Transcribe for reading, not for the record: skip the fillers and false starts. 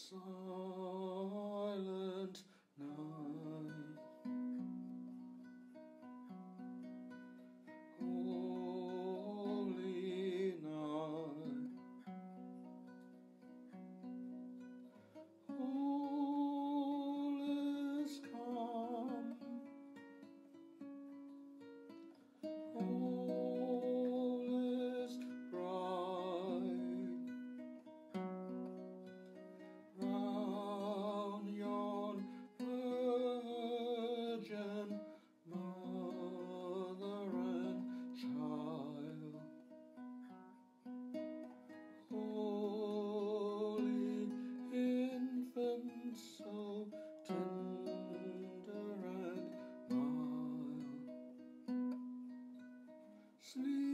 silent night. Holy night. All is calm. All is bright. Round yon virgin mother and child, holy infant, so tender and mild, sleep